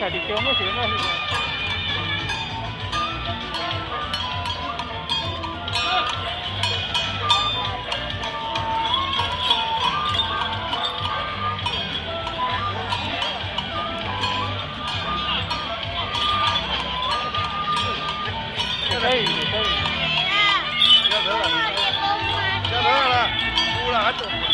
家己中，我是那是。可以，可以。要得了，要得了，输了还走。